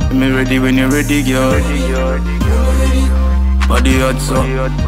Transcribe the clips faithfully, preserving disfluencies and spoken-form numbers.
Me ready when you're ready, girl. Body hot so.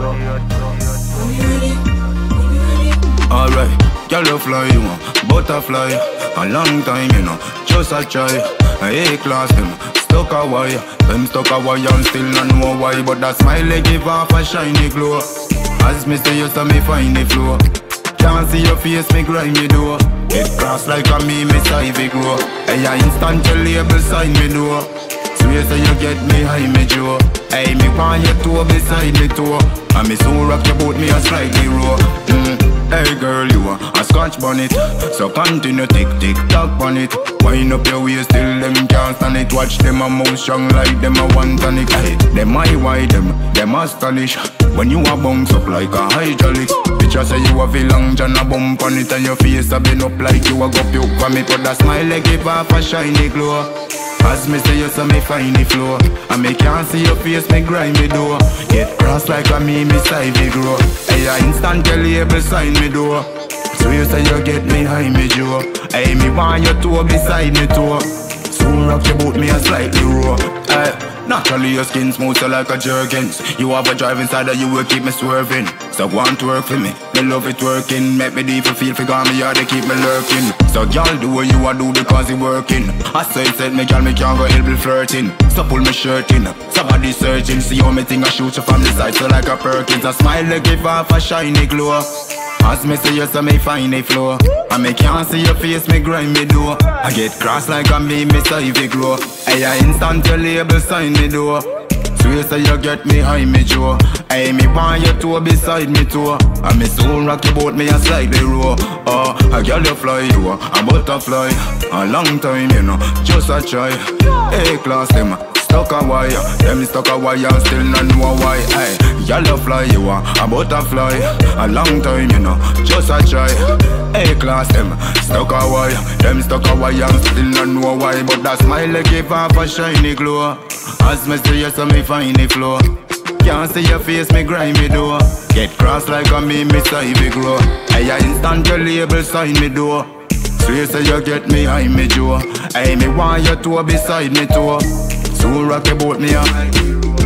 Alright, girl you fly, you know, butterfly. A long time, you know, just a try. A A-class, them stuck a wire. Them stuck a wire and still not know why. But that smile they give off a shiny glow. As me say you saw me find the flow. Can't see your face, me grind me door. Get cross like a me, me side we grow. Hey, I instant your label sign me door. Swear say you get me high, me Joe. Hey, me want you toe beside me toe. And me so rock your boat, me a slightly row. mm. Hey girl, you a, a scotch bonnet. So continue tick tick tock on it. Wind up your waist till them can't stand it. Watch them a move strong like them a one tonic. Hey, them I why them, them astonish. When you a bounce up like a hydraulic. Picture say you a long John a bump on it. And your face a bend up like you a go puke from it. But that smile they give off a shiny glow. As me say you saw me find the flow. And me can't see your face, me grind me door. Get cross like a me, me side we grow. Hey, I instant your label sign me door. So you say you get me high, me Joe. Hey, me want your toe beside me toe. Soon rock your boat, me a slightly raw. Hey, naturally your skin smooth so like a jerkins. You have a drive inside that you will keep me swerving. So go on to work for me, me love it working. Make me deep feel for me yard, they keep me lurking. So y'all do what you a do because it working. I say it said me girl, me can't go help me flirting. So pull me shirt in, somebody searching. See how me think I shoot you from the side so like a Perkins. A smile they give off a shiny glow. As me say you so me find a flow. And me can't see your face, me grind me door. I get cross like a me, me side we grow. Hey, I instant your label sign me door. So you say you get me high, me Joe. Hey, me want your toe beside me toe. And me soon rock your boat, me a slightly row. Oh, a girl you fly, you a butterfly. A long time, you know, just a try. A-class them stuck a wire. Them stuck a wire and still not know why. Hey, girl you fly, you a butterfly. A long time, you know, just a try. A-class them stuck a wire. Them stuck a wire and still not know why. But that smile they give off a shiny glow. As me say you so me find the flow. Can't see your face, me grind me door. Get cross like a me, me side we grow. Hey, I instant your label sign me door. So you say you get me high, me Joe. Hey, me want your toe beside me toe. So rock your boat me up.